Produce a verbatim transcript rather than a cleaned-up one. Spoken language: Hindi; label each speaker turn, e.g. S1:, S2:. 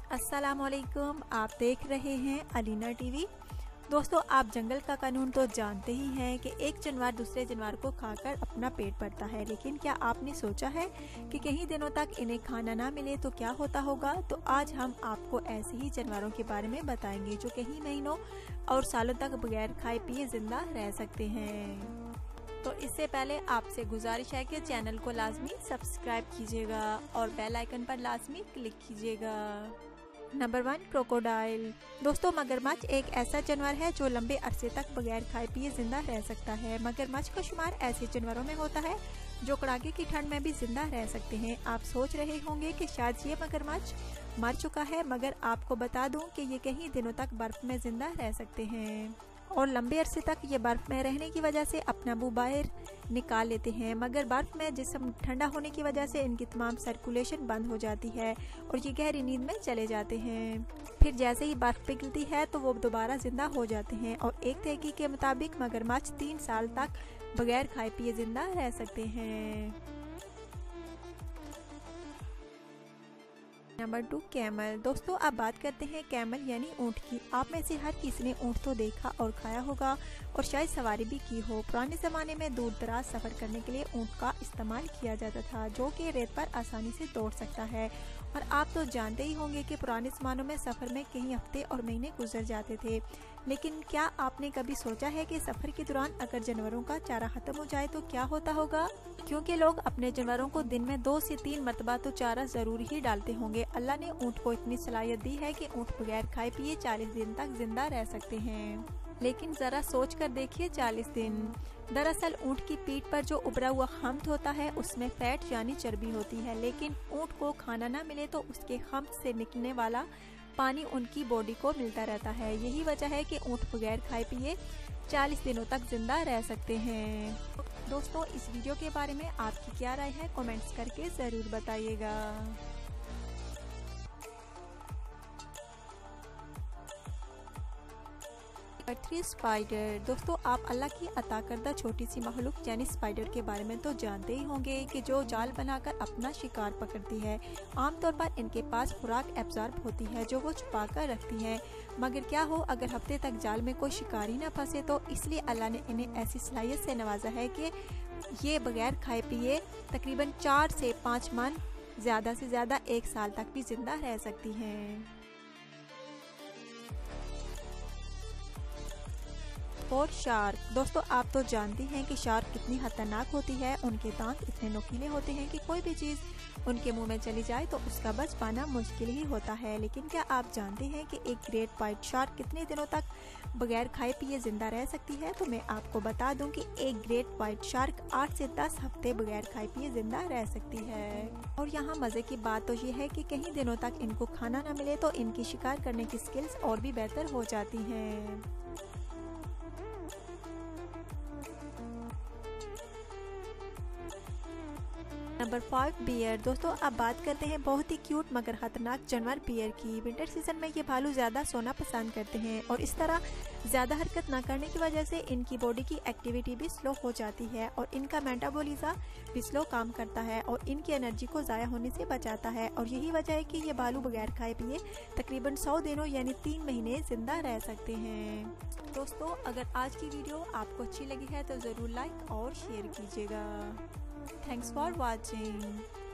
S1: अस्सलामुअलैकुम, आप देख रहे हैं अलीना टीवी। दोस्तों, आप जंगल का कानून तो जानते ही हैं कि एक जानवर दूसरे जानवर को खाकर अपना पेट भरता है, लेकिन क्या आपने सोचा है कि कई दिनों तक इन्हें खाना ना मिले तो क्या होता होगा। तो आज हम आपको ऐसे ही जानवरों के बारे में बताएंगे जो कई महीनों और सालों तक बगैर खाए पिए जिंदा रह सकते हैं। तो इससे पहले आपसे गुजारिश है कि चैनल को लाजमी सब्सक्राइब कीजिएगा और बेल आइकन पर लाजमी क्लिक कीजिएगा। Number one, crocodile. दोस्तों, मगरमच्छ एक ऐसा जानवर है जो लंबे अरसे तक बगैर खाए पिए जिंदा रह सकता है। मगरमच्छ का शुमार ऐसे जानवरों में होता है जो कड़ाके की ठंड में भी जिंदा रह सकते हैं। आप सोच रहे होंगे कि शायद ये मगरमच्छ मर चुका है, मगर आपको बता दूं कि ये कई दिनों तक बर्फ में जिंदा रह सकते हैं और लंबे अरसे तक ये बर्फ में रहने की वजह से अपना मुंह बाहर निकाल लेते हैं। मगर बर्फ में जिस्म ठंडा होने की वजह से इनकी तमाम सर्कुलेशन बंद हो जाती है और ये गहरी नींद में चले जाते हैं। फिर जैसे ही बर्फ पिघलती है तो वो दोबारा जिंदा हो जाते हैं और एक तहकीक के मुताबिक मगरमच्छ तीन साल तक बगैर खाए पिए जिंदा रह सकते हैं। Number two, camel. दोस्तों, अब बात करते हैं कैमल यानी ऊँट की। आप में से हर किसी ने ऊँट तो देखा और खाया होगा और शायद सवारी भी की हो। पुराने ज़माने में दूर दराज सफ़र करने के लिए ऊँट का इस्तेमाल किया जाता था, जो कि रेत पर आसानी से दौड़ सकता है। और आप तो जानते ही होंगे कि पुराने ज़मानों में सफ़र में कई हफ्ते और महीने गुजर जाते थे। लेकिन क्या आपने कभी सोचा है कि सफ़र के दौरान अगर जानवरों का चारा ख़त्म हो जाए तो क्या होता होगा? क्योंकि लोग अपने जानवरों को दिन में दो से तीन मरतबा तो चारा ज़रूर ही डालते होंगे। अल्लाह ने ऊँट को इतनी सलाहियत दी है कि ऊँट बगैर खाए पिए चालीस दिन तक जिंदा रह सकते हैं। लेकिन ज़रा सोच कर देखिए, चालीस दिन। दरअसल ऊँट की पीठ पर जो उभरा हुआ खम्त होता है उसमें फैट यानी चर्बी होती है, लेकिन ऊँट को खाना ना मिले तो उसके खम्त से निकलने वाला पानी उनकी बॉडी को मिलता रहता है। यही वजह है कि ऊँट बगैर खाए पिए चालीस दिनों तक जिंदा रह सकते हैं। दोस्तों, इस वीडियो के बारे में आपकी क्या राय है, कमेंट्स करके ज़रूर बताइएगा। Number three, spider. दोस्तों, आप अल्लाह की अता करदा छोटी सी मखलूक यानी स्पाइडर के बारे में तो जानते ही होंगे कि जो जाल बनाकर अपना शिकार पकड़ती है। आमतौर पर इनके पास खुराक एब्जॉर्ब होती है जो वो छुपा कर रखती है। मगर क्या हो अगर हफ्ते तक जाल में कोई शिकारी ना फंसे, तो इसलिए अल्लाह ने इन्हें ऐसी सलाहियत से नवाजा है कि ये बगैर खाए पिए तकरीबन चार से पाँच मन, ज़्यादा से ज़्यादा एक साल तक भी जिंदा रह सकती हैं। और शार्क। दोस्तों, आप तो जानती हैं कि शार्क कितनी खतरनाक होती है। उनके दांत इतने नुकीले होते हैं कि कोई भी चीज़ उनके मुंह में चली जाए तो उसका बच पाना मुश्किल ही होता है। लेकिन क्या आप जानते हैं कि एक ग्रेट व्हाइट शार्क कितने दिनों तक बगैर खाए पिए जिंदा रह सकती है? तो मैं आपको बता दूं कि एक ग्रेट व्हाइट शार्क आठ से दस हफ्ते बगैर खाए पिए जिंदा रह सकती है। और यहाँ मज़े की बात तो ये है कि कई दिनों तक इनको खाना न मिले तो इनकी शिकार करने की स्किल्स और भी बेहतर हो जाती हैं। Number five, bear. दोस्तों, अब बात करते हैं बहुत ही क्यूट मगर खतरनाक जानवर बियर की। विंटर सीजन में ये भालू ज़्यादा सोना पसंद करते हैं और इस तरह ज़्यादा हरकत ना करने की वजह से इनकी बॉडी की एक्टिविटी भी स्लो हो जाती है और इनका मेटाबॉलिज्म भी स्लो काम करता है और इनकी एनर्जी को ज़ाया होने से बचाता है। और यही वजह है कि ये भालू बगैर खाए पिए तकरीबन सौ दिनों यानी तीन महीने जिंदा रह सकते हैं। दोस्तों, अगर आज की वीडियो आपको अच्छी लगी है तो ज़रूर लाइक और शेयर कीजिएगा। Thanks for watching.